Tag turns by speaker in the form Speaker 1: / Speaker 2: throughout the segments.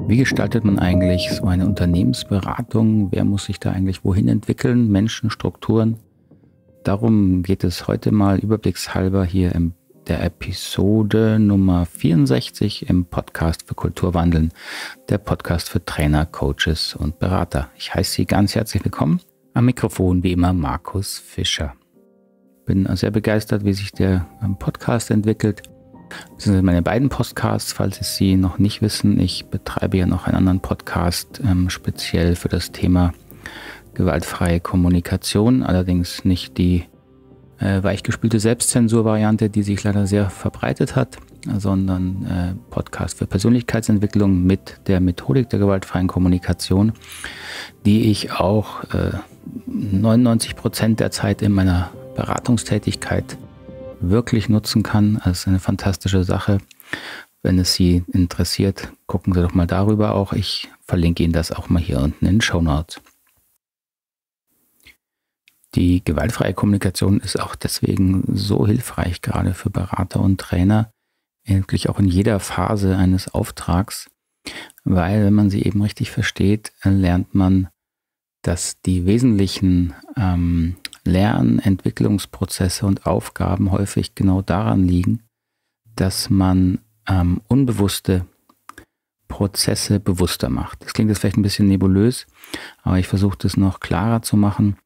Speaker 1: Wie gestaltet man eigentlich so eine Unternehmensberatung? Wer muss sich da eigentlich wohin entwickeln? Menschen, Strukturen? Darum geht es heute mal überblickshalber hier in der Episode Nummer 64 im Podcast für Kulturwandeln, der Podcast für Trainer, Coaches und Berater. Ich heiße Sie ganz herzlich willkommen. Am Mikrofon wie immer Markus Fischer. Bin sehr begeistert, wie sich der Podcast entwickelt. Das sind meine beiden Podcasts, falls es Sie noch nicht wissen. Ich betreibe ja noch einen anderen Podcast, speziell für das Thema gewaltfreie Kommunikation. Allerdings nicht die weichgespülte Selbstzensur-Variante, die sich leider sehr verbreitet hat, sondern Podcast für Persönlichkeitsentwicklung mit der Methodik der gewaltfreien Kommunikation, die ich auch 99% der Zeit in meiner Beratungstätigkeit wirklich nutzen kann. Das ist eine fantastische Sache. Wenn es Sie interessiert, gucken Sie doch mal darüber auch. Ich verlinke Ihnen das auch mal hier unten in den Shownotes. Die gewaltfreie Kommunikation ist auch deswegen so hilfreich, gerade für Berater und Trainer, wirklich auch in jeder Phase eines Auftrags, weil wenn man sie eben richtig versteht, lernt man, dass die wesentlichen Lern-, Entwicklungsprozesse und Aufgaben häufig genau daran liegen, dass man unbewusste Prozesse bewusster macht. Das klingt jetzt vielleicht ein bisschen nebulös, aber ich versuche das noch klarer zu machen.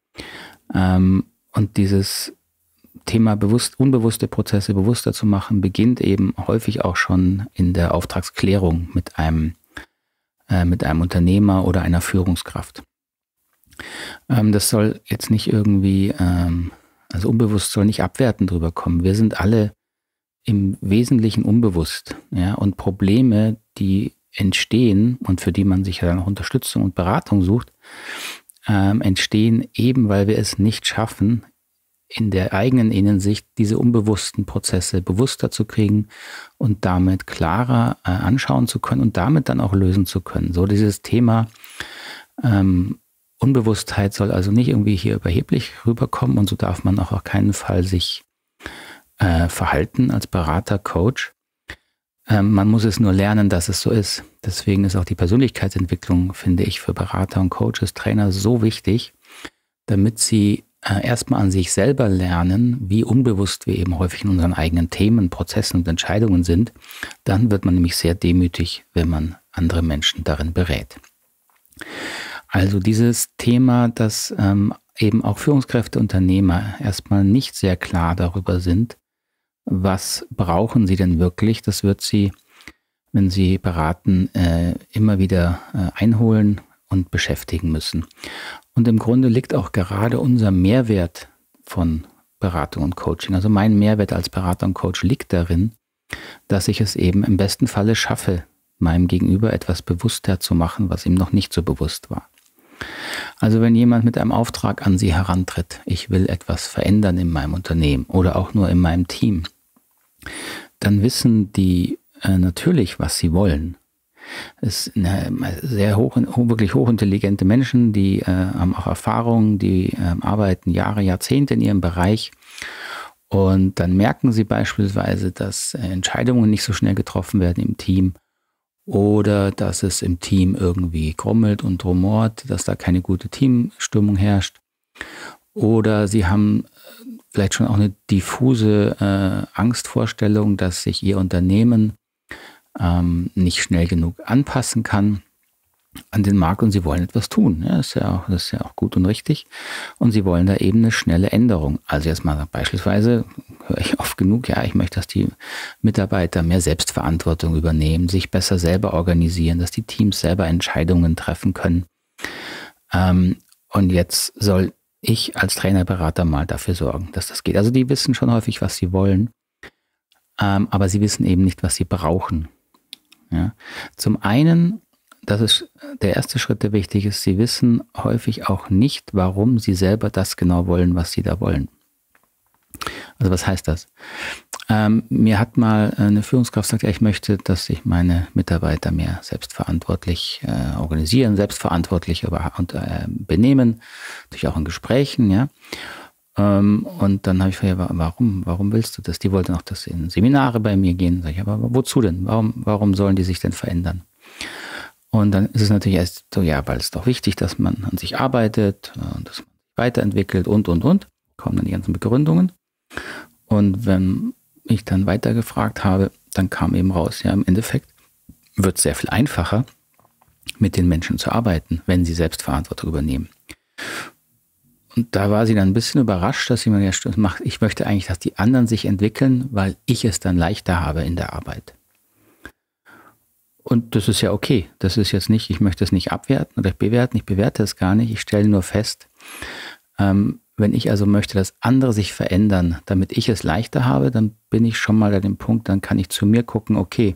Speaker 1: Und dieses Thema unbewusste Prozesse bewusster zu machen, beginnt eben häufig auch schon in der Auftragsklärung mit einem Unternehmer oder einer Führungskraft. Das soll jetzt nicht irgendwie, also unbewusst soll nicht abwertend drüber kommen. Wir sind alle im Wesentlichen unbewusst, ja, und Probleme, die entstehen und für die man sich ja dann auch Unterstützung und Beratung sucht, entstehen eben, weil wir es nicht schaffen, in der eigenen Innensicht diese unbewussten Prozesse bewusster zu kriegen und damit klarer anschauen zu können und damit dann auch lösen zu können. So dieses Thema Unbewusstheit soll also nicht irgendwie hier überheblich rüberkommen und so darf man auch auf keinen Fall sich verhalten als Berater, Coach. Man muss es nur lernen, dass es so ist. Deswegen ist auch die Persönlichkeitsentwicklung, finde ich, für Berater und Coaches, Trainer so wichtig, damit sie erstmal an sich selber lernen, wie unbewusst wir eben häufig in unseren eigenen Themen, Prozessen und Entscheidungen sind. Dann wird man nämlich sehr demütig, wenn man andere Menschen darin berät. Also dieses Thema, dass eben auch Führungskräfte, Unternehmer erstmal nicht sehr klar darüber sind, was brauchen sie denn wirklich, das wird sie, wenn sie beraten, immer wieder einholen und beschäftigen müssen. Und im Grunde liegt auch gerade unser Mehrwert von Beratung und Coaching, also mein Mehrwert als Berater und Coach liegt darin, dass ich es eben im besten Falle schaffe, meinem Gegenüber etwas bewusster zu machen, was ihm noch nicht so bewusst war. Also wenn jemand mit einem Auftrag an Sie herantritt, ich will etwas verändern in meinem Unternehmen oder auch nur in meinem Team, dann wissen die natürlich, was sie wollen. Es sind sehr wirklich hochintelligente Menschen, die haben auch Erfahrung, die arbeiten Jahre, Jahrzehnte in ihrem Bereich und dann merken sie beispielsweise, dass Entscheidungen nicht so schnell getroffen werden im Team oder dass es im Team irgendwie grummelt und rumort, dass da keine gute Teamstimmung herrscht. Oder sie haben vielleicht schon auch eine diffuse Angstvorstellung, dass sich ihr Unternehmen nicht schnell genug anpassen kann an den Markt und sie wollen etwas tun. Ja, das ist ja auch gut und richtig. Und sie wollen da eben eine schnelle Änderung. Also jetzt mal beispielsweise, höre ich oft genug, ja, ich möchte, dass die Mitarbeiter mehr Selbstverantwortung übernehmen, sich besser selber organisieren, dass die Teams selber Entscheidungen treffen können. Und jetzt soll ich als Trainerberater mal dafür sorgen, dass das geht. Also die wissen schon häufig, was sie wollen, aber sie wissen eben nicht, was sie brauchen. Ja. Zum einen, das ist der erste Schritt, der wichtig ist, sie wissen häufig auch nicht, warum sie selber das genau wollen, was sie da wollen. Also was heißt das? Mir hat mal eine Führungskraft gesagt, ja, ich möchte, dass sich meine Mitarbeiter mehr selbstverantwortlich organisieren, selbstverantwortlich benehmen, natürlich auch in Gesprächen, ja. Und dann habe ich gefragt, ja, warum willst du das? Die wollten auch, dass sie in Seminare bei mir gehen. Sag ich, aber wozu denn? Warum sollen die sich denn verändern? Und dann ist es natürlich erst so, ja, weil es doch wichtig, dass man an sich arbeitet und dass man sich weiterentwickelt und. Kommen dann die ganzen Begründungen. Und wenn ich dann weitergefragt habe, dann kam eben raus, ja, im Endeffekt wird es sehr viel einfacher, mit den Menschen zu arbeiten, wenn sie Selbstverantwortung übernehmen. Und da war sie dann ein bisschen überrascht, dass sie mir gesagt hat, ich möchte eigentlich, dass die anderen sich entwickeln, weil ich es dann leichter habe in der Arbeit. Und das ist ja okay. Das ist jetzt nicht, ich möchte es nicht abwerten oder bewerten, ich bewerte es gar nicht. Ich stelle nur fest, wenn ich also möchte, dass andere sich verändern, damit ich es leichter habe, dann bin ich schon mal an dem Punkt, dann kann ich zu mir gucken, okay,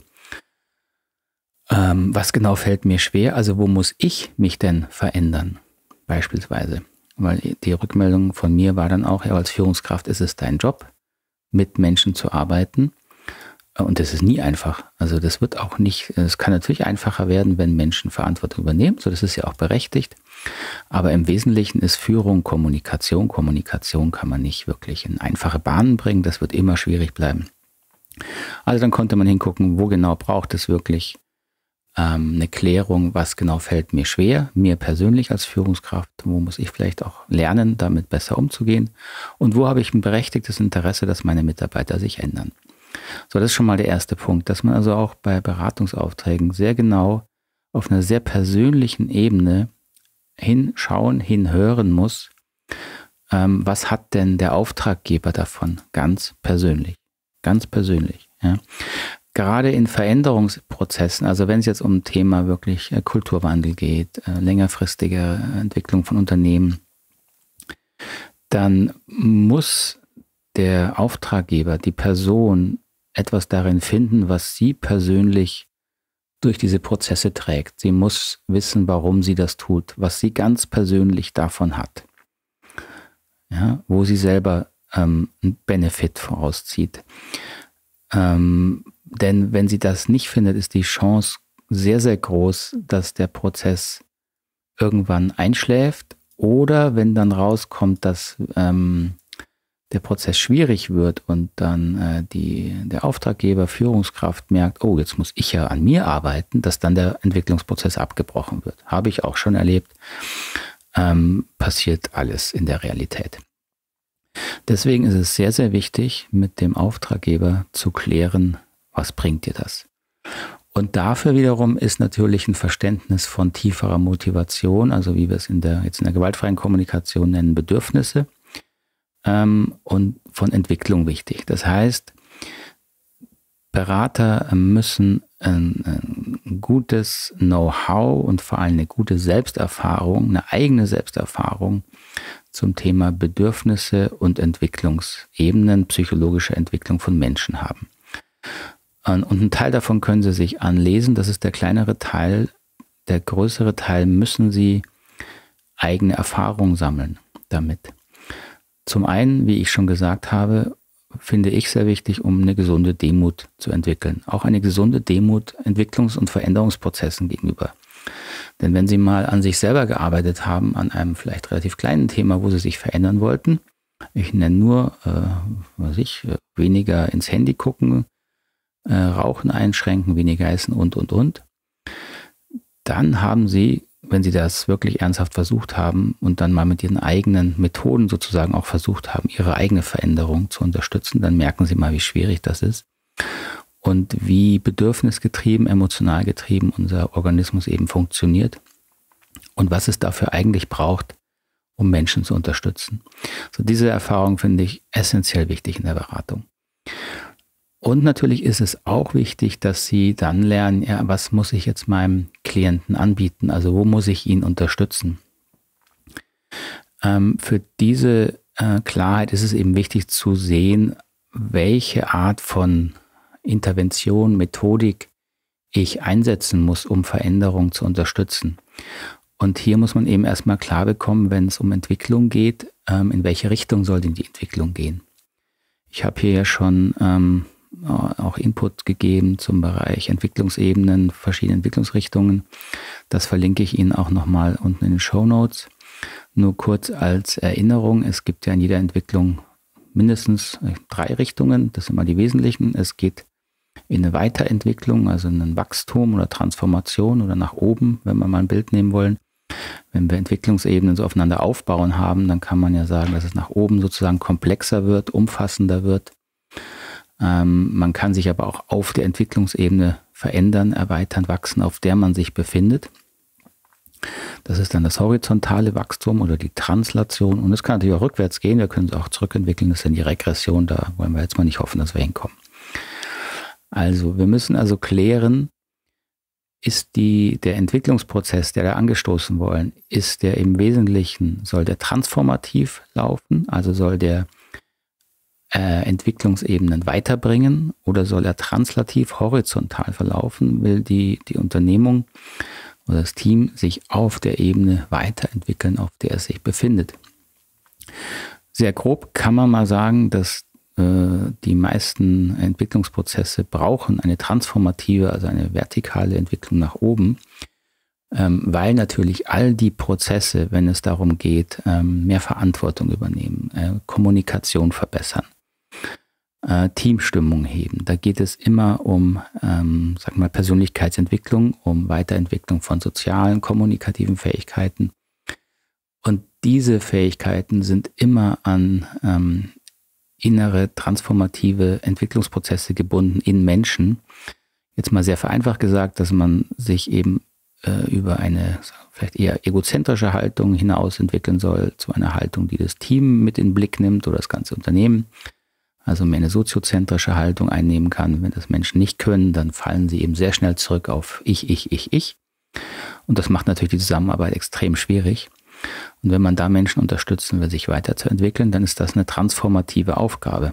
Speaker 1: was genau fällt mir schwer? Also wo muss ich mich denn verändern? Beispielsweise. Weil die Rückmeldung von mir war dann auch, ja, als Führungskraft ist es dein Job, mit Menschen zu arbeiten. Und das ist nie einfach. Also das wird auch nicht, es kann natürlich einfacher werden, wenn Menschen Verantwortung übernehmen. So, das ist ja auch berechtigt. Aber im Wesentlichen ist Führung Kommunikation. Kommunikation kann man nicht wirklich in einfache Bahnen bringen. Das wird immer schwierig bleiben. Also dann konnte man hingucken, wo genau braucht es wirklich eine Klärung, was genau fällt mir schwer, mir persönlich als Führungskraft, wo muss ich vielleicht auch lernen, damit besser umzugehen und wo habe ich ein berechtigtes Interesse, dass meine Mitarbeiter sich ändern. So, das ist schon mal der erste Punkt, dass man also auch bei Beratungsaufträgen sehr genau auf einer sehr persönlichen Ebene hinschauen, hinhören muss, was hat denn der Auftraggeber davon, ganz persönlich, ja. Gerade in Veränderungsprozessen, also wenn es jetzt um Thema wirklich Kulturwandel geht, längerfristige Entwicklung von Unternehmen, dann muss der Auftraggeber, die Person, etwas darin finden, was sie persönlich durch diese Prozesse trägt. Sie muss wissen, warum sie das tut, was sie ganz persönlich davon hat. Ja, wo sie selber einen Benefit vorauszieht. Denn wenn sie das nicht findet, ist die Chance sehr, sehr groß, dass der Prozess irgendwann einschläft oder wenn dann rauskommt, dass der Prozess schwierig wird und dann der Auftraggeber, Führungskraft merkt, oh, jetzt muss ich ja an mir arbeiten, dass dann der Entwicklungsprozess abgebrochen wird. Habe ich auch schon erlebt. Passiert alles in der Realität. Deswegen ist es sehr, sehr wichtig, mit dem Auftraggeber zu klären, was bringt dir das? Und dafür wiederum ist natürlich ein Verständnis von tieferer Motivation, also wie wir es jetzt in der gewaltfreien Kommunikation nennen, Bedürfnisse, und von Entwicklung wichtig. Das heißt, Berater müssen ein gutes Know-how und vor allem eine gute Selbsterfahrung, eine eigene Selbsterfahrung zum Thema Bedürfnisse und Entwicklungsebenen, psychologische Entwicklung von Menschen haben. Und einen Teil davon können Sie sich anlesen, das ist der kleinere Teil. Der größere Teil müssen Sie eigene Erfahrungen sammeln damit. Zum einen, wie ich schon gesagt habe, finde ich sehr wichtig, um eine gesunde Demut zu entwickeln. Auch eine gesunde Demut Entwicklungs- und Veränderungsprozessen gegenüber. Denn wenn Sie mal an sich selber gearbeitet haben, an einem vielleicht relativ kleinen Thema, wo Sie sich verändern wollten, ich nenne nur, weniger ins Handy gucken, Rauchen einschränken, weniger essen und. Dann haben Sie, wenn Sie das wirklich ernsthaft versucht haben und dann mal mit Ihren eigenen Methoden sozusagen auch versucht haben, Ihre eigene Veränderung zu unterstützen, dann merken Sie mal, wie schwierig das ist und wie bedürfnisgetrieben, emotional getrieben unser Organismus eben funktioniert und was es dafür eigentlich braucht, um Menschen zu unterstützen. So, diese Erfahrung finde ich essentiell wichtig in der Beratung. Und natürlich ist es auch wichtig, dass Sie dann lernen, ja, was muss ich jetzt meinem Klienten anbieten? Also wo muss ich ihn unterstützen? Für diese Klarheit ist es eben wichtig zu sehen, welche Art von Intervention, Methodik ich einsetzen muss, um Veränderung zu unterstützen. Und hier muss man eben erstmal klar bekommen, wenn es um Entwicklung geht, in welche Richtung soll denn die Entwicklung gehen? Ich habe hier ja schon auch Input gegeben zum Bereich Entwicklungsebenen, verschiedene Entwicklungsrichtungen. Das verlinke ich Ihnen auch nochmal unten in den Shownotes. Nur kurz als Erinnerung, es gibt ja in jeder Entwicklung mindestens 3 Richtungen, das sind mal die wesentlichen. Es geht in eine Weiterentwicklung, also in ein Wachstum oder Transformation oder nach oben, wenn wir mal ein Bild nehmen wollen. Wenn wir Entwicklungsebenen so aufeinander aufbauen haben, dann kann man ja sagen, dass es nach oben sozusagen komplexer wird, umfassender wird. Man kann sich aber auch auf der Entwicklungsebene verändern, erweitern, wachsen, auf der man sich befindet. Das ist dann das horizontale Wachstum oder die Translation. Und es kann natürlich auch rückwärts gehen. Wir können es auch zurückentwickeln. Das ist dann die Regression. Da wollen wir jetzt mal nicht hoffen, dass wir hinkommen. Also wir müssen also klären, ist der Entwicklungsprozess, der da angestoßen wollen, ist der im Wesentlichen, soll der transformativ laufen? Also soll der Entwicklungsebenen weiterbringen oder soll er translativ horizontal verlaufen? Will die Unternehmung oder das Team sich auf der Ebene weiterentwickeln, auf der es sich befindet? Sehr grob kann man mal sagen, dass die meisten Entwicklungsprozesse brauchen eine transformative, also eine vertikale Entwicklung nach oben, weil natürlich all die Prozesse, wenn es darum geht, mehr Verantwortung übernehmen, Kommunikation verbessern, Teamstimmung heben. Da geht es immer um, sag mal, Persönlichkeitsentwicklung, um Weiterentwicklung von sozialen, kommunikativen Fähigkeiten. Und diese Fähigkeiten sind immer an innere, transformative Entwicklungsprozesse gebunden in Menschen. Jetzt mal sehr vereinfacht gesagt, dass man sich eben über eine vielleicht eher egozentrische Haltung hinaus entwickeln soll, zu einer Haltung, die das Team mit in den Blick nimmt oder das ganze Unternehmen. Also mehr eine soziozentrische Haltung einnehmen kann. Wenn das Menschen nicht können, dann fallen sie eben sehr schnell zurück auf ich. Und das macht natürlich die Zusammenarbeit extrem schwierig. Und wenn man da Menschen unterstützen will, sich weiterzuentwickeln, dann ist das eine transformative Aufgabe.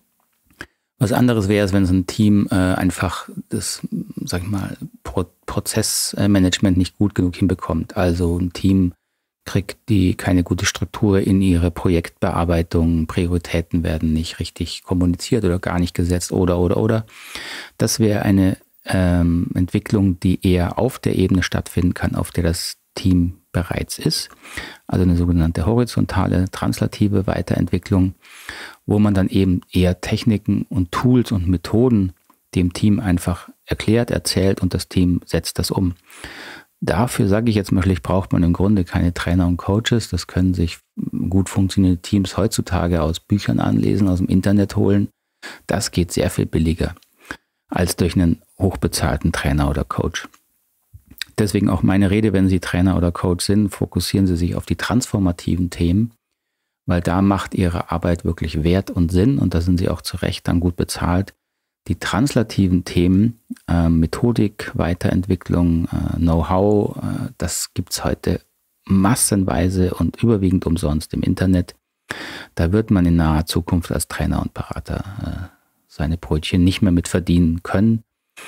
Speaker 1: Was anderes wäre es, wenn so ein Team einfach das, sag ich mal, Prozessmanagement nicht gut genug hinbekommt. Also ein Team kriegt keine gute Struktur in ihre Projektbearbeitung, Prioritäten werden nicht richtig kommuniziert oder gar nicht gesetzt oder. Das wäre eine Entwicklung, die eher auf der Ebene stattfinden kann, auf der das Team bereits ist. Also eine sogenannte horizontale, translative Weiterentwicklung, wo man dann eben eher Techniken und Tools und Methoden dem Team einfach erklärt, erzählt und das Team setzt das um. Dafür, sage ich jetzt mal schlicht, braucht man im Grunde keine Trainer und Coaches. Das können sich gut funktionierende Teams heutzutage aus Büchern anlesen, aus dem Internet holen. Das geht sehr viel billiger als durch einen hochbezahlten Trainer oder Coach. Deswegen auch meine Rede, wenn Sie Trainer oder Coach sind, fokussieren Sie sich auf die transformativen Themen, weil da macht Ihre Arbeit wirklich Wert und Sinn und da sind Sie auch zu Recht dann gut bezahlt. Die translativen Themen, Methodik, Weiterentwicklung, Know-how, das gibt es heute massenweise und überwiegend umsonst im Internet. Da wird man in naher Zukunft als Trainer und Berater seine Brötchen nicht mehr mit verdienen können.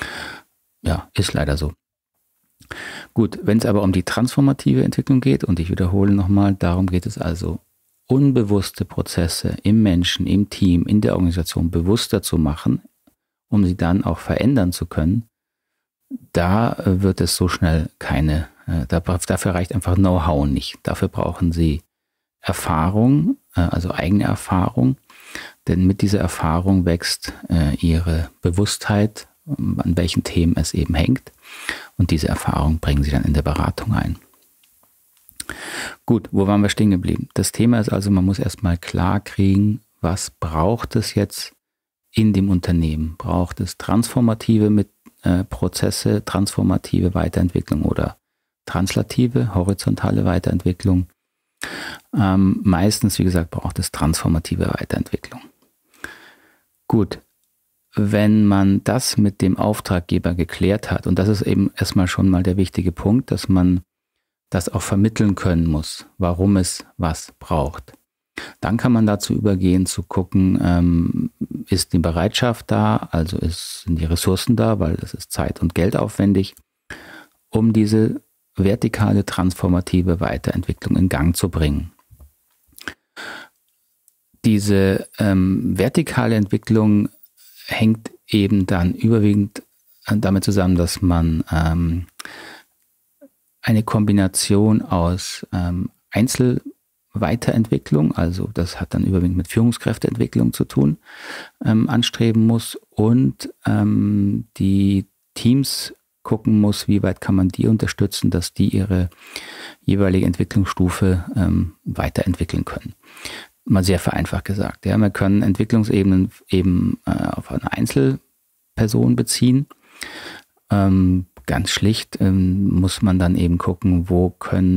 Speaker 1: Ja, ist leider so. Gut, wenn es aber um die transformative Entwicklung geht, und ich wiederhole nochmal, darum geht es also, unbewusste Prozesse im Menschen, im Team, in der Organisation bewusster zu machen, um sie dann auch verändern zu können, da wird es so schnell dafür reicht einfach Know-how nicht. Dafür brauchen Sie Erfahrung, also eigene Erfahrung, denn mit dieser Erfahrung wächst Ihre Bewusstheit, an welchen Themen es eben hängt. Und diese Erfahrung bringen Sie dann in der Beratung ein. Gut, wo waren wir stehen geblieben? Das Thema ist also, man muss erstmal klar kriegen, was braucht es jetzt in dem Unternehmen? Braucht es transformative Prozesse, transformative Weiterentwicklung oder translative, horizontale Weiterentwicklung? Meistens, wie gesagt, braucht es transformative Weiterentwicklung. Gut. Wenn man das mit dem Auftraggeber geklärt hat, und das ist eben erstmal schon mal der wichtige Punkt, dass man das auch vermitteln können muss, warum es was braucht. Dann kann man dazu übergehen, zu gucken, ist die Bereitschaft da, also sind die Ressourcen da, weil das ist Zeit und Geld aufwendig, um diese vertikale, transformative Weiterentwicklung in Gang zu bringen. Diese vertikale Entwicklung hängt eben dann überwiegend damit zusammen, dass man eine Kombination aus Weiterentwicklung, also das hat dann überwiegend mit Führungskräfteentwicklung zu tun, anstreben muss und die Teams gucken muss, wie weit kann man die unterstützen, dass die ihre jeweilige Entwicklungsstufe weiterentwickeln können. Mal sehr vereinfacht gesagt. Ja, wir können Entwicklungsebenen eben auf eine Einzelperson beziehen. Ganz schlicht muss man dann eben gucken, wo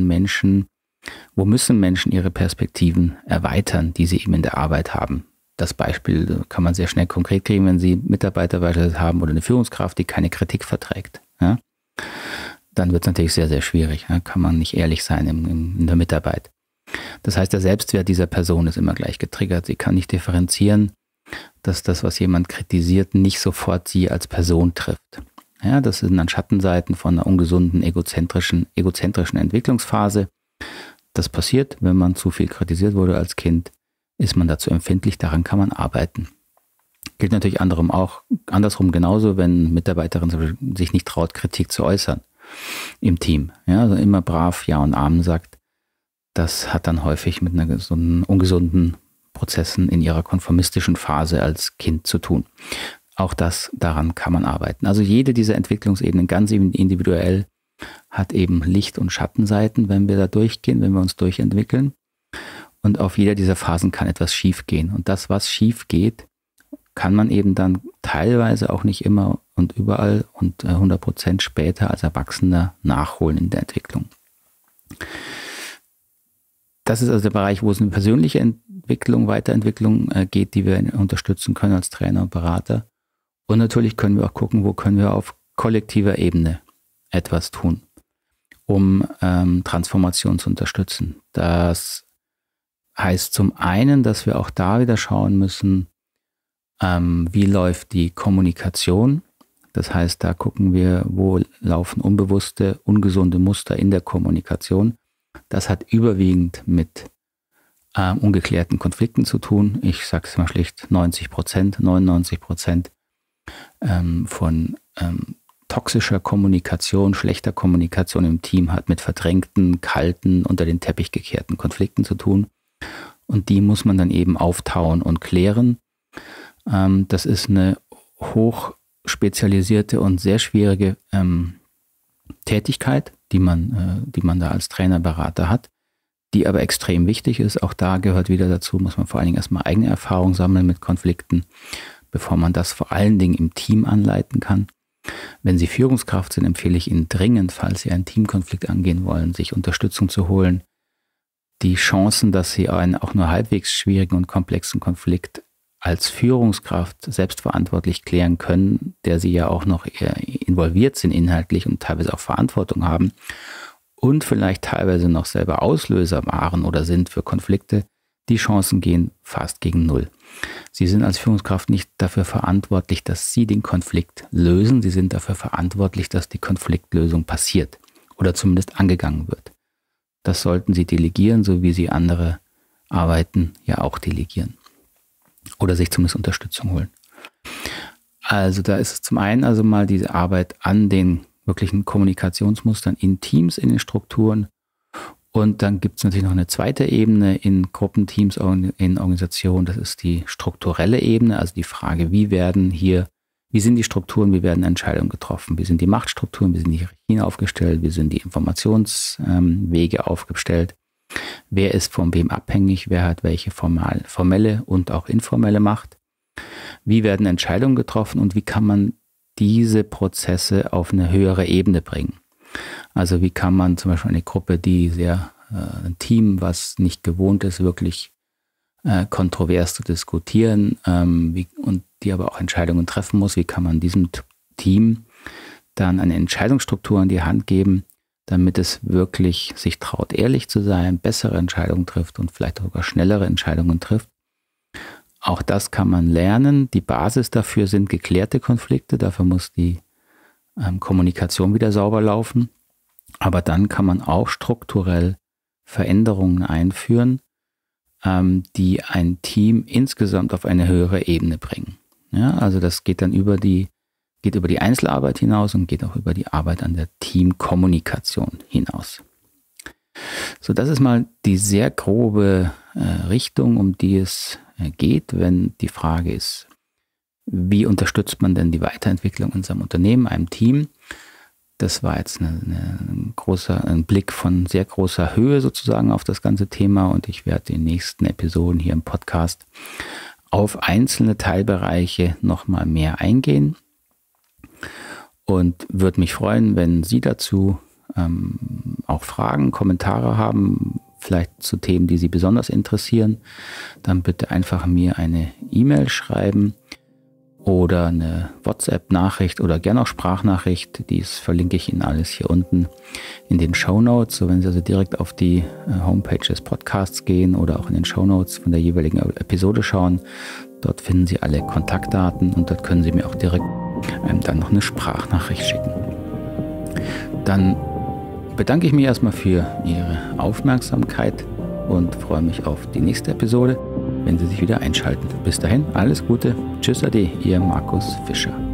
Speaker 1: müssen Menschen ihre Perspektiven erweitern, die sie eben in der Arbeit haben. Das Beispiel kann man sehr schnell konkret kriegen, wenn Sie Mitarbeiter beispielsweise haben oder eine Führungskraft, die keine Kritik verträgt. Ja? Dann wird es natürlich sehr, sehr schwierig. Ja? Kann man nicht ehrlich sein in der Mitarbeit. Das heißt, der Selbstwert dieser Person ist immer gleich getriggert. Sie kann nicht differenzieren, dass das, was jemand kritisiert, nicht sofort sie als Person trifft. Ja, das sind dann Schattenseiten von einer ungesunden, egozentrischen Entwicklungsphase. Das passiert, wenn man zu viel kritisiert wurde als Kind, ist man dazu empfindlich, daran kann man arbeiten. Gilt natürlich andersrum genauso, wenn eine Mitarbeiterin sich nicht traut, Kritik zu äußern im Team. Ja, also immer brav Ja und Amen sagt. Das hat dann häufig mit einer ungesunden Prozessen in ihrer konformistischen Phase als Kind zu tun. Auch daran kann man arbeiten. Also jede dieser Entwicklungsebenen ganz individuell hat eben Licht- und Schattenseiten, wenn wir da durchgehen, wenn wir uns durchentwickeln. Und auf jeder dieser Phasen kann etwas schief gehen. Und das, was schief geht, kann man eben dann teilweise auch nicht immer und überall und 100% später als Erwachsener nachholen in der Entwicklung. Das ist also der Bereich, wo es eine persönliche Entwicklung, Weiterentwicklung geht, die wir unterstützen können als Trainer und Berater. Und natürlich können wir auch gucken, wo können wir auf kollektiver Ebene etwas tun, um Transformation zu unterstützen. Das heißt zum einen, dass wir auch da wieder schauen müssen, wie läuft die Kommunikation. Das heißt, da gucken wir, wo laufen unbewusste, ungesunde Muster in der Kommunikation. Das hat überwiegend mit ungeklärten Konflikten zu tun. Ich sage es mal schlicht, 99% von toxischer Kommunikation, schlechter Kommunikation im Team hat mit verdrängten, kalten, unter den Teppich gekehrten Konflikten zu tun. Und die muss man dann eben auftauen und klären. Das ist eine hochspezialisierte und sehr schwierige Tätigkeit, die man da als Trainer, Berater hat, die aber extrem wichtig ist. Auch da gehört wieder dazu, muss man vor allen Dingen erstmal eigene Erfahrung sammeln mit Konflikten, bevor man das vor allen Dingen im Team anleiten kann. Wenn Sie Führungskraft sind, empfehle ich Ihnen dringend, falls Sie einen Teamkonflikt angehen wollen, sich Unterstützung zu holen. Die Chancen, dass Sie einen auch nur halbwegs schwierigen und komplexen Konflikt als Führungskraft selbstverantwortlich klären können, der Sie ja auch noch involviert sind inhaltlich und teilweise auch Verantwortung haben und vielleicht teilweise noch selber Auslöser waren oder sind für Konflikte, die Chancen gehen fast gegen null. Sie sind als Führungskraft nicht dafür verantwortlich, dass Sie den Konflikt lösen. Sie sind dafür verantwortlich, dass die Konfliktlösung passiert oder zumindest angegangen wird. Das sollten Sie delegieren, so wie Sie andere Arbeiten ja auch delegieren. Oder sich zumindest Unterstützung holen. Also da ist es zum einen also mal diese Arbeit an den wirklichen Kommunikationsmustern in Teams, in den Strukturen. Und dann gibt es natürlich noch eine zweite Ebene in Gruppenteams, in Organisationen. Das ist die strukturelle Ebene, also die Frage, wie sind die Strukturen, wie werden Entscheidungen getroffen, wie sind die Machtstrukturen, wie sind die Hierarchien aufgestellt, wie sind die Informationswege aufgestellt, wer ist von wem abhängig, wer hat welche formelle und auch informelle Macht, wie werden Entscheidungen getroffen und wie kann man diese Prozesse auf eine höhere Ebene bringen. Also wie kann man zum Beispiel eine Gruppe, ein Team, was nicht gewohnt ist, wirklich kontrovers zu diskutieren und die aber auch Entscheidungen treffen muss, wie kann man diesem Team dann eine Entscheidungsstruktur in die Hand geben, damit es wirklich sich traut, ehrlich zu sein, bessere Entscheidungen trifft und vielleicht sogar schnellere Entscheidungen trifft. Auch das kann man lernen. Die Basis dafür sind geklärte Konflikte, dafür muss die Kommunikation wieder sauber laufen. Aber dann kann man auch strukturell Veränderungen einführen, die ein Team insgesamt auf eine höhere Ebene bringen. Ja, also das geht dann über die Einzelarbeit hinaus und geht auch über die Arbeit an der Teamkommunikation hinaus. So, das ist mal die sehr grobe Richtung, um die es geht, wenn die Frage ist, wie unterstützt man denn die Weiterentwicklung in unserem Unternehmen, einem Team? Das war jetzt ein Blick von sehr großer Höhe sozusagen auf das ganze Thema und ich werde in den nächsten Episoden hier im Podcast auf einzelne Teilbereiche nochmal mehr eingehen und würde mich freuen, wenn Sie dazu auch Fragen, Kommentare haben, vielleicht zu Themen, die Sie besonders interessieren. Dann bitte einfach mir eine E-Mail schreiben oder eine WhatsApp-Nachricht oder gerne auch Sprachnachricht. Dies verlinke ich Ihnen alles hier unten in den Shownotes. So, wenn Sie also direkt auf die Homepage des Podcasts gehen oder auch in den Shownotes von der jeweiligen Episode schauen, dort finden Sie alle Kontaktdaten und dort können Sie mir auch direkt dann noch eine Sprachnachricht schicken. Dann bedanke ich mich erstmal für Ihre Aufmerksamkeit und freue mich auf die nächste Episode, wenn Sie sich wieder einschalten. Bis dahin, alles Gute. Tschüss, Ade, Ihr Markus Fischer.